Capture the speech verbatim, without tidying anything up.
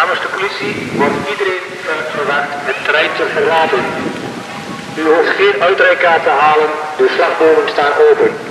Namens de politie wordt iedereen verwacht het terrein te verlaten. U hoeft geen uitrijkaart te halen, de slagbomen staan open.